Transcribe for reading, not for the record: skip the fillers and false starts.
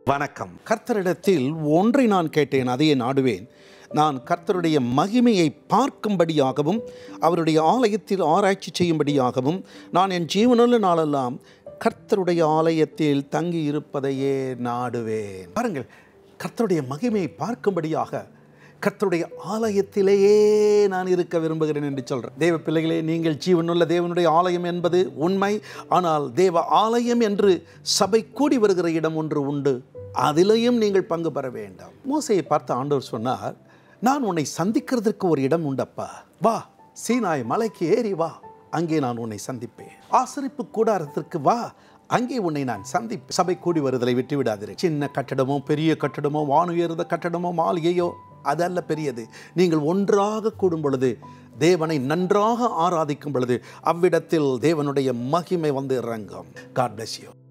வணக்கம். கர்த்தரிடத்தில் ஒன்றை நான் கேட்டேன், அதையே நாடுவேன். நான் கர்த்தருடைய மகிமையை பார்க்கும்படியாகவும் அவருடைய ஆலயத்தில் ஆராய்ச்சி செய்யும்படியாகவும் நான் என் ஜீவனுள்ள நாளெல்லாம் கர்த்தருடைய ஆலயத்தில் தங்கி இருப்பதையே நாடுவேன். பாருங்கள், கர்த்தருடைய மகிமையை பார்க்கும்படியாக கர்த்தருடைய ஆலயத்திலேயே நான் இருக்க விரும்புகிறேன் என்று சொல்கிறேன். தேவ பிள்ளைகளே, நீங்கள் ஜீவனுள்ள தேவனுடைய ஆலயம் என்பது உண்மை. ஆனால் தேவ ஆலயம் என்று சபை கூடி வருகிற இடம் ஒன்று உண்டு. அதிலேயும் நீங்கள் பங்கு பெற வேண்டாம். மோசேயை பார்த்து ஆண்டவர் சொன்னார், நான் உன்னை சந்திக்கிறதுக்கு ஒரு இடம் உண்டப்பா, வா, சீனாய் மலைக்கு ஏறி வா, அங்கே நான் உன்னை சந்திப்பேன். ஆசரிப்பு கூடாரத்திற்கு வா, அங்கே உன்னை நான் சந்திப்பேன். சபை கூடி வருதலை விட்டு விடாதீர்கள். சின்ன கட்டடமோ பெரிய கட்டடமோ வானுயர்ந்த கட்டடமோ மாளிகையோ அதல்ல பெரியது. நீங்கள் ஒன்றாக கூடும் பொழுது, தேவனை நன்றாக ஆராதிக்கும் பொழுது, அவ்விடத்தில் தேவனுடைய மகிமை வந்து இறங்கும். God bless you.